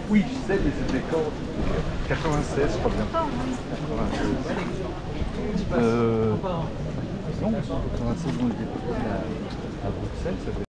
Oui, je sais, mais c'était quand? 96, je crois bien. 96. Non, 96, on était à Bruxelles, ça fait